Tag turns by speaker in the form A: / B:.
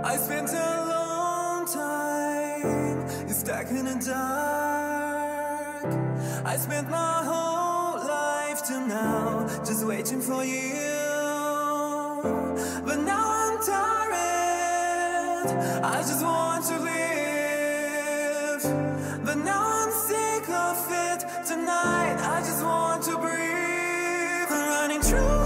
A: I spent a long time stuck in the dark. I spent my whole life till now just waiting for you. But now I'm tired, I just want to live. But now I'm sick of it. Tonight I just want to breathe. Running through